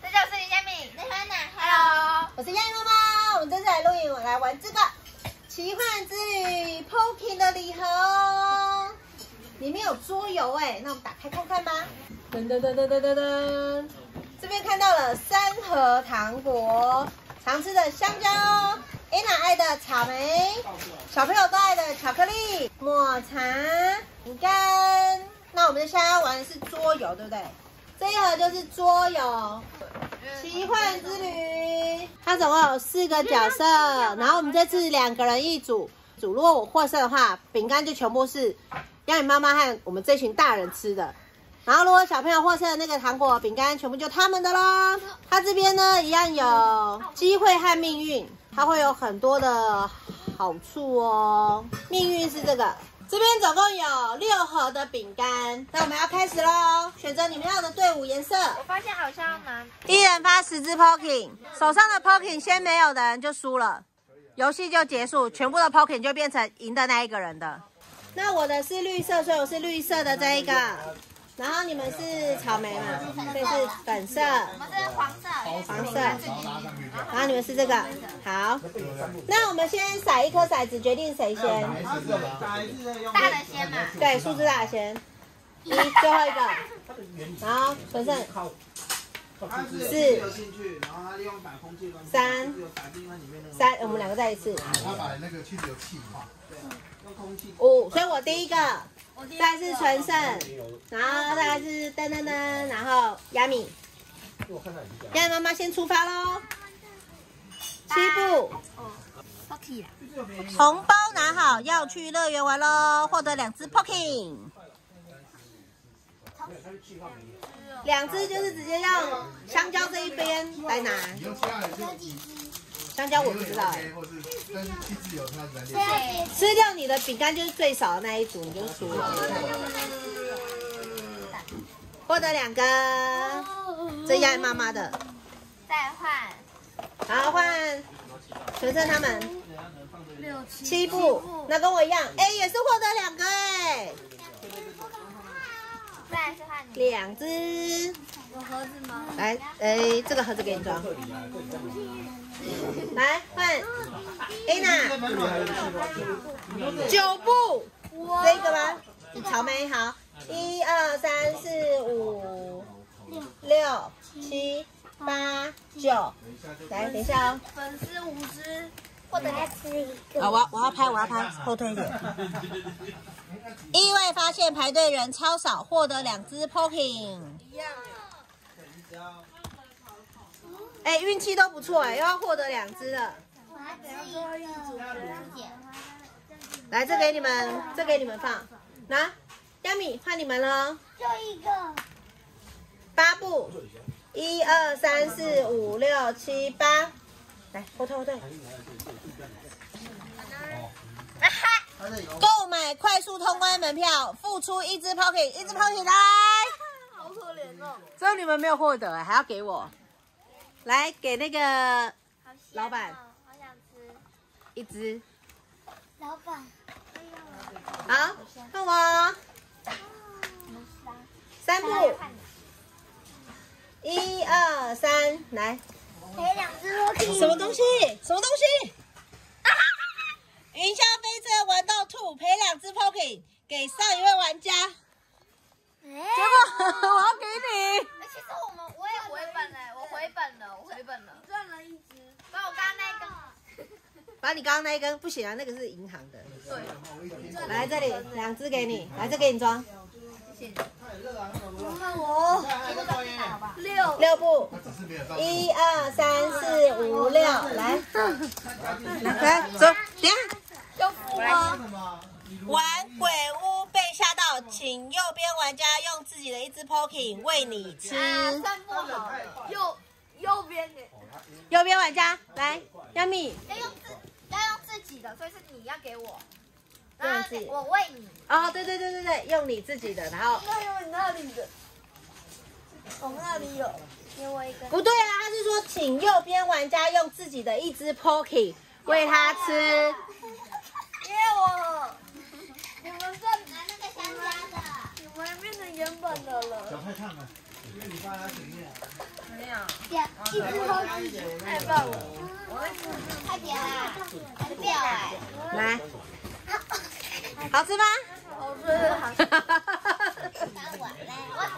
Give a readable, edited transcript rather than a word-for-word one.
大家好，我是佳敏，我是安娜 ，Hello， 我是亚裔妈妈。我们这次来录影，我来玩这个奇幻之旅 Poking 的礼盒哦，里面有桌游哎，那我们打开看看吧。噔噔噔噔噔噔噔，这边看到了3盒糖果，常吃的香蕉，Anna 爱的草莓，小朋友都爱的巧克力，抹茶饼干。那我们现在要玩的是桌游，对不对？这一盒就是桌游奇幻之旅，它总共有4个角色，然后我们这次2个人1组。如果我获胜的话，饼干就全部是亚米妈妈和我们这群大人吃的。然后如果小朋友获胜的那个糖果、饼干全部就他们的咯。它这边呢一样有机会和命运，它会有很多的好处哦。命运是这个。这边总共有6盒的饼干，那我们要开始咯，选择你们要的队伍颜色。 我发现好像要拿 1人发10只 Poking， 手上的 Poking 先没有的人就输了，游戏就结束，全部的 Poking 就变成赢的那一个人的。那我的是绿色，所以我是绿色的这一个。然后你们是草莓嘛，所以是粉色。 我们是黄色， 黄色。然后你们是这个，好。那我们先骰一颗骰子，决定谁先。 大的先嘛。 对，数字大的先。1，最后一个。然后纯胜。4，3，我们2个再一次。 他把那个气球气化。 5，所以我第一个，再来是纯胜，然后再来是噔噔噔，然后亚米，亚米妈妈先出发喽。7步，红包拿好，要去乐园玩喽，获得2只 Poking。2只就是直接用香蕉这一边来拿。香蕉我不知道哎。吃掉你的饼干就是最少的那一组，你就输了。获得2个，这亚妈妈的。 再换。 好，换纯胜他们。7步，那跟我一样，哎，也是获得2个哎。 再来是换你。 2只。 有盒子吗？ 来，哎，这个盒子给你装。来换 Anna， 9步，这个吗？草莓好，1、2、3、4、5、6、7、8、9，来，等一下哦。 粉丝50，或者再吃一个。 好，我要拍，后退一点。意外发现排队人超少，获得2只 Poking。一样。哎，运气都不错哎，又要获得2只了。来，这给你们，这给你们放。拿，亚米换你们了。 就一个。 8步，1、2、3、4、5、6、7、8。来，后退。购买快速通关门票，付出1只 Poking， 1只 Poking 来。 好可怜哦。 只有你们没有获得，还要给我。来，给那个老板， 好想吃 1只。 老板， 好，看我。3步，1、2、3，来。 赔2只 Poking。 什么东西？云霄飞车玩到吐，赔2只 Poking 给上一位玩家。结果我要给你。 其实我也回本了，我回本了，赚了1只，把我刚刚那个， 把你刚刚那一根不行啊，那个是银行的。 对， 来这里2只给你，来这给你装。 谢谢。 看我6步，1、2、3、4、5、6，来走，等下要付吗？ 玩鬼屋被吓到，请右边玩家用自己的1只 Poking 喂你吃。 3步好了，右边的。 右边玩家来，亚米要用自己的，所以是你要给我，然后我喂你。 哦，对，用你自己的，然后那有你那里的，我那里有，给我一个。 不对啊，他是说请右边玩家用自己的1只 Poking 喂他吃。 给我，你们剩拿那个香蕉的，你们变成原本的了。 小菜看看。 一只猴子，太棒了！快点啦，还是掉哎！ 来，好吃吗？ 好吃，好吃。